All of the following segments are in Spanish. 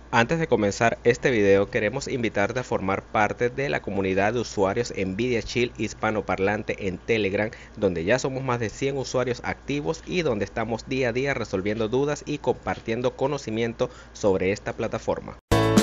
Antes de comenzar este video, queremos invitarte a formar parte de la comunidad de usuarios Nvidia Shield hispanoparlante en Telegram, donde ya somos más de 100 usuarios activos y donde estamos día a día resolviendo dudas y compartiendo conocimiento sobre esta plataforma.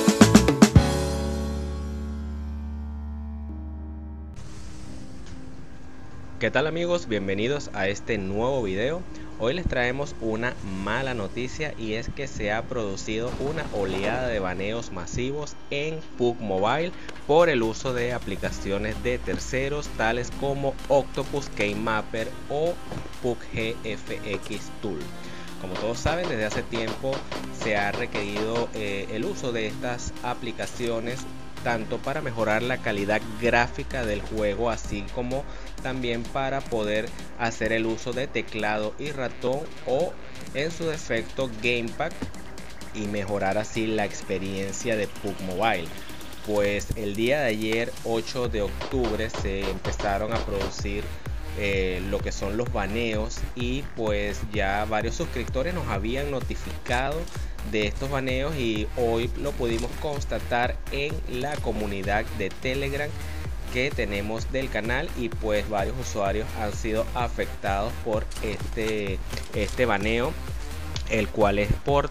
¿Qué tal amigos? Bienvenidos a este nuevo video. Hoy les traemos una mala noticia y es que se ha producido una oleada de baneos masivos en PUBG Mobile por el uso de aplicaciones de terceros tales como Octopus Keymapper o PUBG GFX Tool. Como todos saben, desde hace tiempo se ha requerido el uso de estas aplicaciones tanto para mejorar la calidad gráfica del juego, así como también para poder hacer el uso de teclado y ratón o en su defecto gamepad y mejorar así la experiencia de PUBG Mobile. Pues el día de ayer 8 de octubre se empezaron a producir lo que son los baneos y pues ya varios suscriptores nos habían notificado de estos baneos y hoy lo pudimos constatar en la comunidad de Telegram que tenemos del canal, y pues varios usuarios han sido afectados por este baneo, el cual es por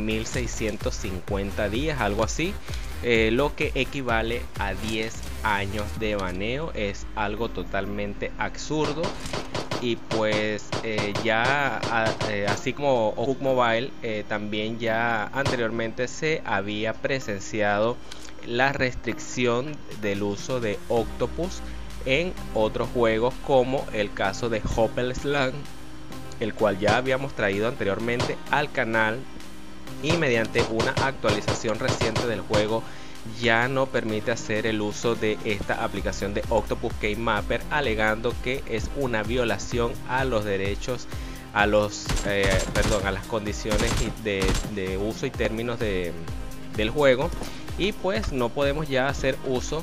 3650 días, algo así, lo que equivale a 10 años de baneo. Es algo totalmente absurdo. Y pues así como PUBG Mobile, también ya anteriormente se había presenciado la restricción del uso de Octopus en otros juegos, como el caso de Hopelessland, el cual ya habíamos traído anteriormente al canal, y mediante una actualización reciente del juego ya no permite hacer el uso de esta aplicación de Octopus Keymapper, alegando que es una violación a los derechos, a las condiciones de uso y términos del juego, y pues no podemos ya hacer uso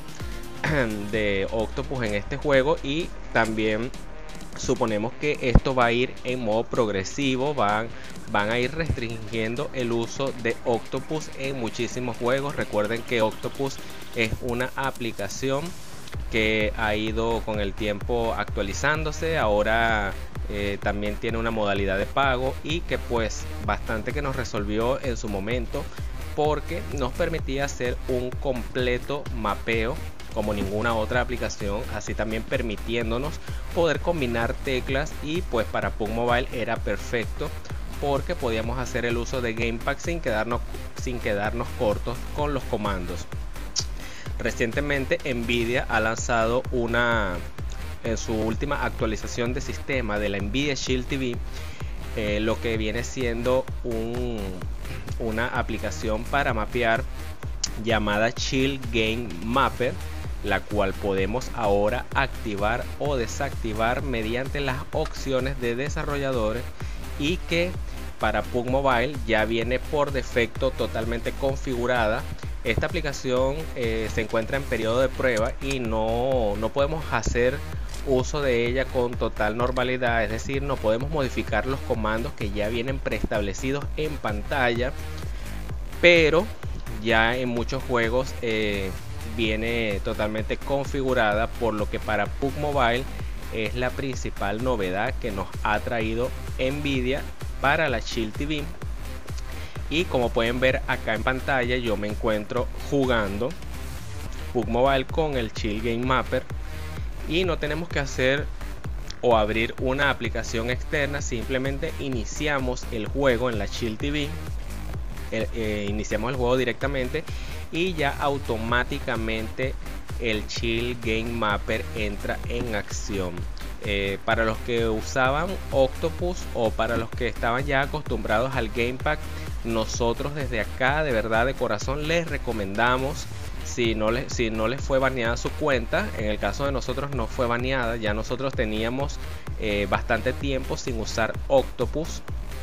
de Octopus en este juego. Y también suponemos que esto va a ir en modo progresivo, van a ir restringiendo el uso de Octopus en muchísimos juegos. Recuerden que Octopus es una aplicación que ha ido con el tiempo actualizándose. Ahora también tiene una modalidad de pago, y que pues bastante que nos resolvió en su momento, porque nos permitía hacer un completo mapeo como ninguna otra aplicación, así también permitiéndonos poder combinar teclas, y pues para PUBG Mobile era perfecto porque podíamos hacer el uso de gamepad sin quedarnos cortos con los comandos. Recientemente Nvidia ha lanzado en su última actualización de sistema de la Nvidia Shield TV, lo que viene siendo una aplicación para mapear llamada Shield Game Mapper, la cual podemos ahora activar o desactivar mediante las opciones de desarrolladores, y que para PUBG Mobile ya viene por defecto totalmente configurada. Esta aplicación se encuentra en periodo de prueba y no podemos hacer uso de ella con total normalidad, es decir, no podemos modificar los comandos que ya vienen preestablecidos en pantalla, pero ya en muchos juegos viene totalmente configurada, por lo que para PUBG Mobile es la principal novedad que nos ha traído Nvidia para la Shield TV. Y como pueden ver acá en pantalla, yo me encuentro jugando PUBG Mobile con el Shield Game Mapper, y no tenemos que hacer o abrir una aplicación externa, simplemente iniciamos el juego en la Shield TV. Iniciamos el juego directamente y ya automáticamente el Shield Game Mapper entra en acción. Para los que usaban Octopus o para los que estaban ya acostumbrados al gamepad, nosotros desde acá de verdad de corazón les recomendamos, si no les fue baneada su cuenta, en el caso de nosotros no fue baneada, ya nosotros teníamos bastante tiempo sin usar Octopus,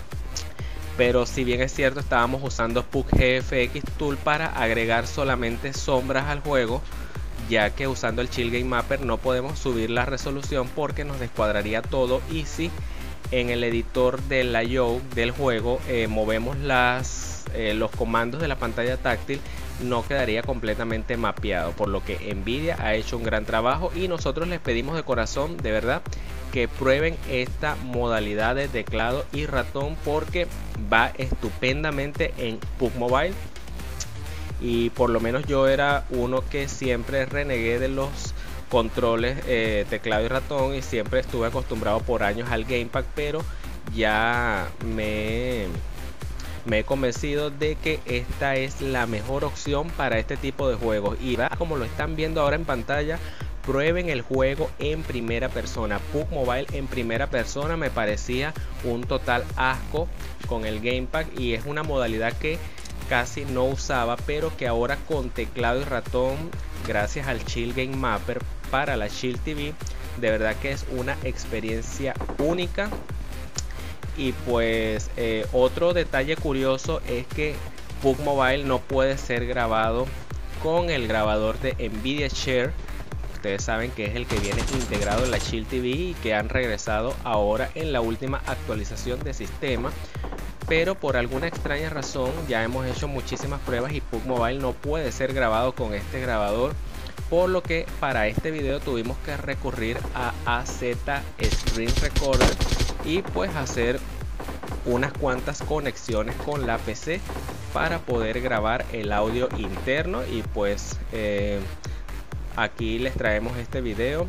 pero si bien es cierto estábamos usando PUBG GFX Tool para agregar solamente sombras al juego, ya que usando el Shield Game Mapper no podemos subir la resolución porque nos descuadraría todo. Y si en el editor del layout del juego movemos las los comandos de la pantalla táctil no quedaría completamente mapeado, por lo que Nvidia ha hecho un gran trabajo y nosotros les pedimos de corazón, de verdad, que prueben esta modalidad de teclado y ratón porque va estupendamente en PUBG Mobile. Y por lo menos yo era uno que siempre renegué de los controles teclado y ratón y siempre estuve acostumbrado por años al gamepad, pero ya me he convencido de que esta es la mejor opción para este tipo de juegos. Y como lo están viendo ahora en pantalla, prueben el juego en primera persona. PUBG Mobile en primera persona me parecía un total asco con el gamepad y es una modalidad que casi no usaba, pero que ahora con teclado y ratón, gracias al Chill Game Mapper para la Chill TV, de verdad que es una experiencia única. Y pues otro detalle curioso es que PUBG Mobile no puede ser grabado con el grabador de Nvidia Share. Ustedes saben que es el que viene integrado en la Chill TV y que han regresado ahora en la última actualización de sistema. Pero por alguna extraña razón ya hemos hecho muchísimas pruebas y PUBG Mobile no puede ser grabado con este grabador, por lo que para este video tuvimos que recurrir a AZ Screen Recorder y pues hacer unas cuantas conexiones con la PC para poder grabar el audio interno. Y pues aquí les traemos este video.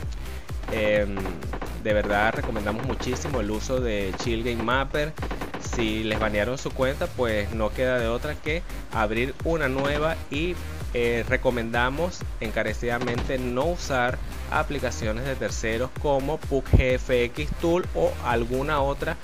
De verdad recomendamos muchísimo el uso de Chill Game Mapper. Si les banearon su cuenta, pues no queda de otra que abrir una nueva y recomendamos encarecidamente no usar aplicaciones de terceros como PUBG GFX Tool o alguna otra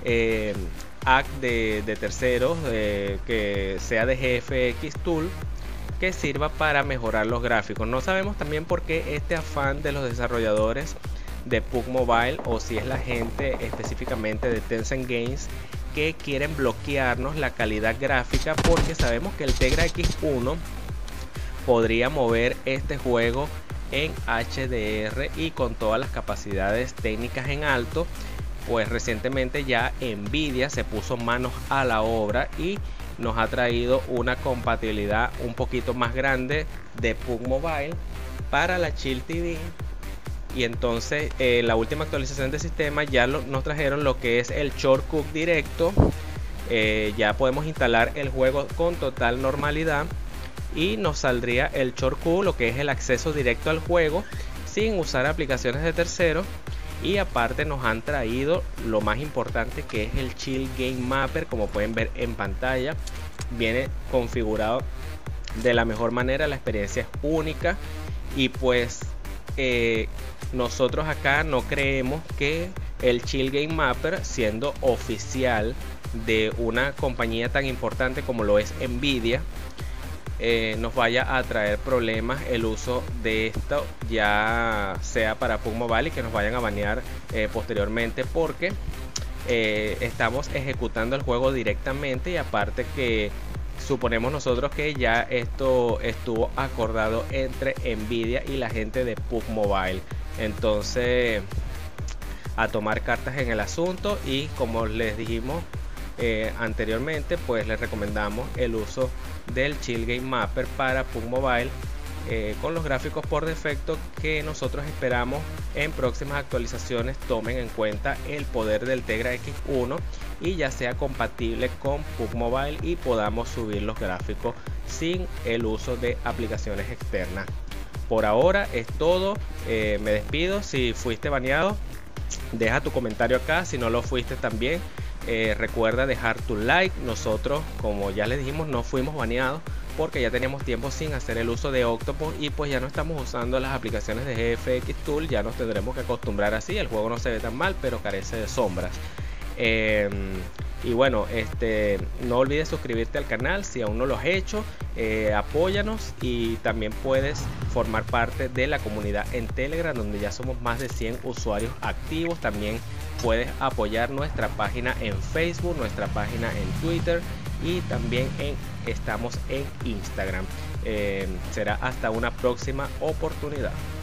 app de terceros que sea de GFX Tool que sirva para mejorar los gráficos. No sabemos también por qué este afán de los desarrolladores de PUBG Mobile, o si es la gente específicamente de Tencent Games que quieren bloquearnos la calidad gráfica, porque sabemos que el Tegra X1 podría mover este juego en HDR y con todas las capacidades técnicas en alto. Pues recientemente ya Nvidia se puso manos a la obra y nos ha traído una compatibilidad un poquito más grande de PUBG Mobile para la Chill TV. Y entonces la última actualización del sistema ya nos trajeron lo que es el shortcut directo. Ya podemos instalar el juego con total normalidad y nos saldría el shortcut, lo que es el acceso directo al juego sin usar aplicaciones de terceros. Y aparte nos han traído lo más importante, que es el Chill Game Mapper. Como pueden ver en pantalla, viene configurado de la mejor manera, la experiencia es única. Y pues nosotros acá no creemos que el Chill Game Mapper, siendo oficial de una compañía tan importante como lo es Nvidia, nos vaya a traer problemas el uso de esto, ya sea para PUBG Mobile, y que nos vayan a banear posteriormente, porque estamos ejecutando el juego directamente. Y aparte que suponemos nosotros que ya esto estuvo acordado entre Nvidia y la gente de PUBG Mobile. Entonces, a tomar cartas en el asunto. Y como les dijimos anteriormente, pues les recomendamos el uso del Chill Game Mapper para PUBG Mobile, con los gráficos por defecto que nosotros esperamos en próximas actualizaciones tomen en cuenta el poder del Tegra X1 y ya sea compatible con PUBG Mobile y podamos subir los gráficos sin el uso de aplicaciones externas. Por ahora es todo. Me despido. Si fuiste baneado, deja tu comentario acá. Si no lo fuiste también, recuerda dejar tu like. Nosotros, como ya les dijimos, no fuimos baneados porque ya teníamos tiempo sin hacer el uso de Octopus y pues ya no estamos usando las aplicaciones de GFX Tool. Ya nos tendremos que acostumbrar así. El juego no se ve tan mal, pero carece de sombras. Y bueno, no olvides suscribirte al canal si aún no lo has hecho. Apóyanos y también puedes formar parte de la comunidad en Telegram, donde ya somos más de 100 usuarios activos. También puedes apoyar nuestra página en Facebook, nuestra página en Twitter y también estamos en Instagram. Será hasta una próxima oportunidad.